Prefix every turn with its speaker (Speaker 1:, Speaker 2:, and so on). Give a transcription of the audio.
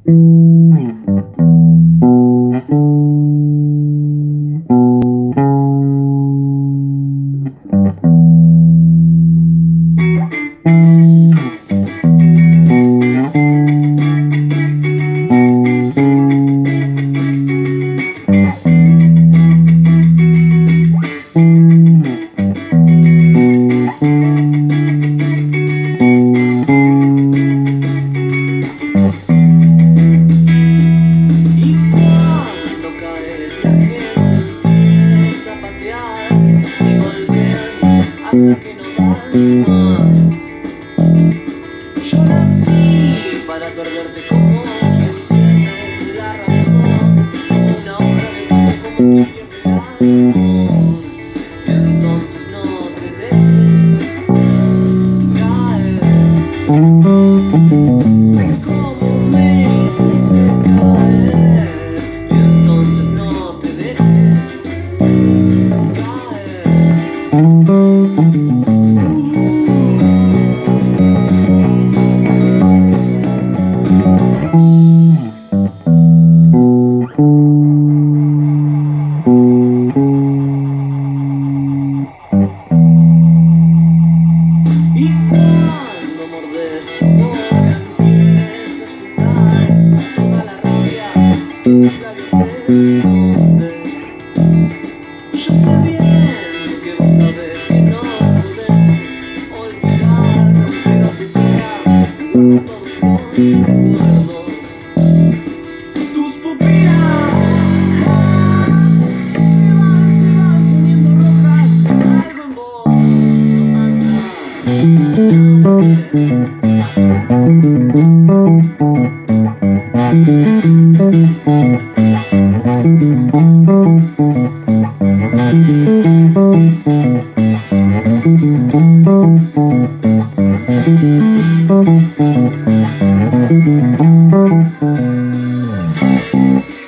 Speaker 1: Hasta que no dan más. Yo nací para perderte como quien pierde la razón, una obra de arte como quien pierde el alcohol. Y entonces no te dejes caer, como me hiciste caer. Y entonces no te dejes caer. Y cuando mordes tu boca empieza a sudar toda la rabia, tus labios se esconden. Yo sé bien que vos sabés que no podemos olvidar, pero tu cara guarda todos los recuerdos. Tus pupilas se van poniendo rojas, algo en vos no anda.